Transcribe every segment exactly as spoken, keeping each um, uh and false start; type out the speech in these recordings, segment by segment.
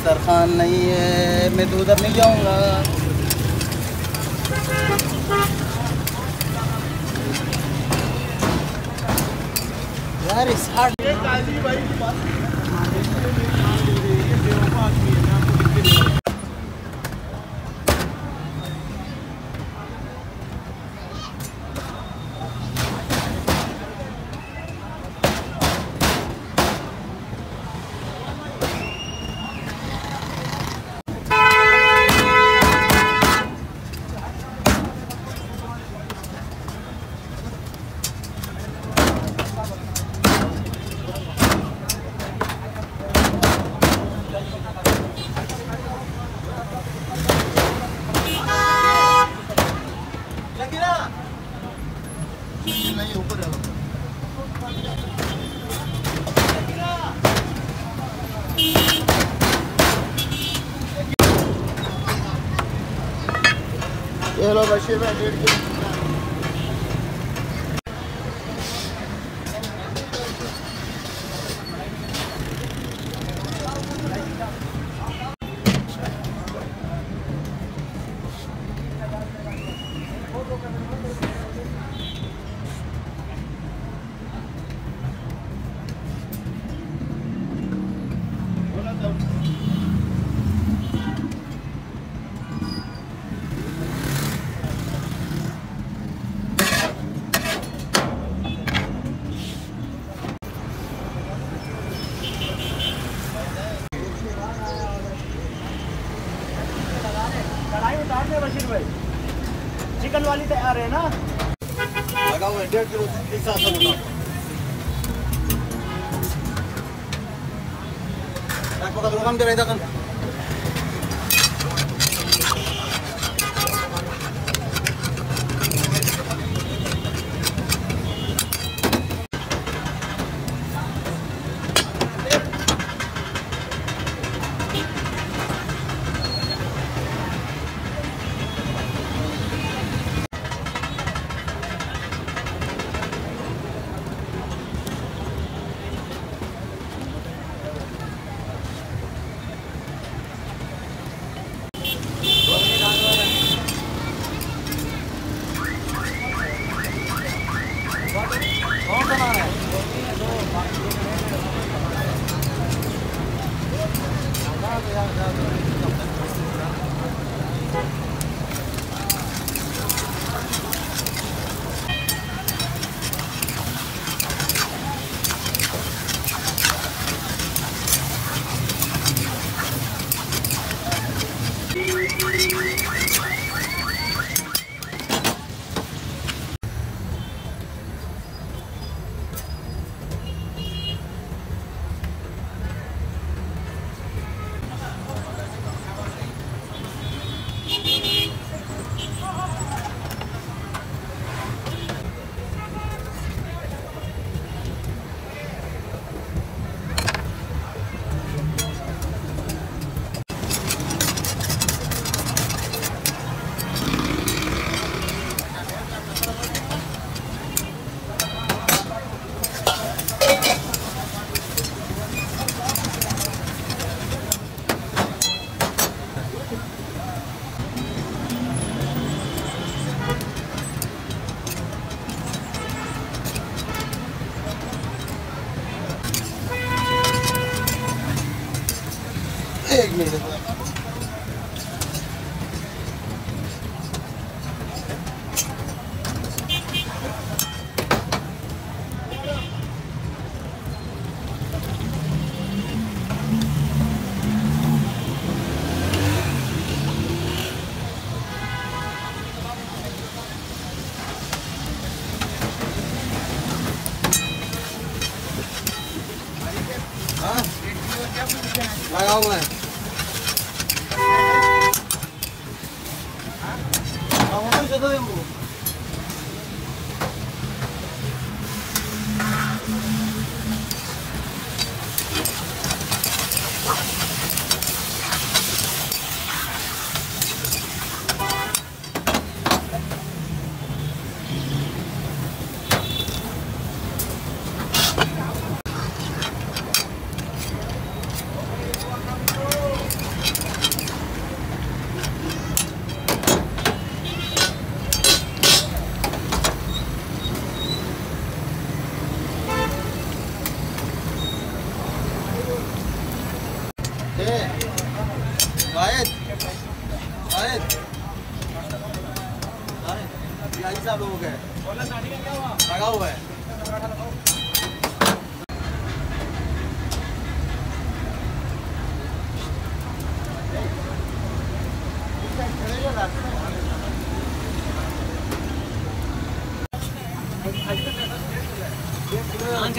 दस्तरखान नहीं है, मैं तो उधर नहीं जाऊंगा। यार इस हाट हेलो बशीर भाई डेढ़ किलो बशीर भाई चिकन वाली तैयार है ना? लगा हुआ है डेढ़ किलो एक साथ में पकड़ काम दे रहा था। एक मिनट लगाओ मैं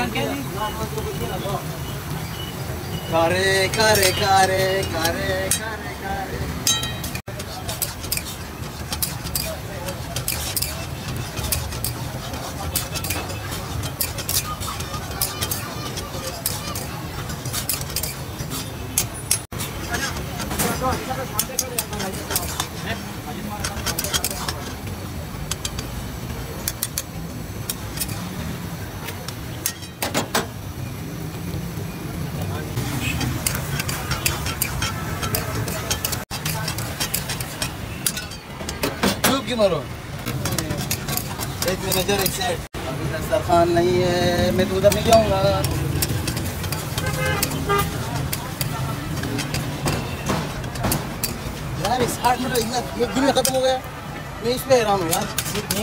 कारे कारे कारे कारे कारे कारे मारो एक मैनेजर एक सेट अभी दस्तरखान नहीं है मैं तो उधर नहीं जाऊंगा यार इस आठ मिनट इतना एक दिन में खत्म हो गया मैं इस पे हैरान हूँ यार नहीं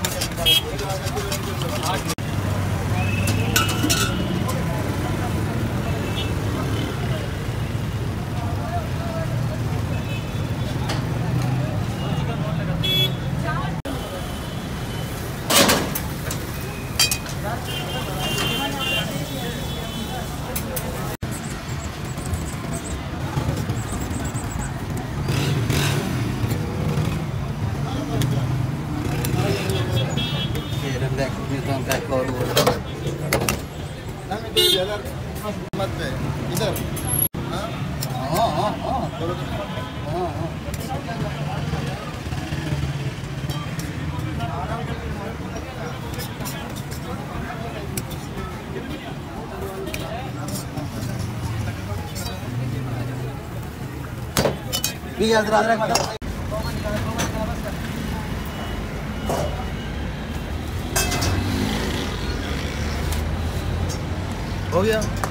इधर हाँ हाँ हाँ हाँ हो गया।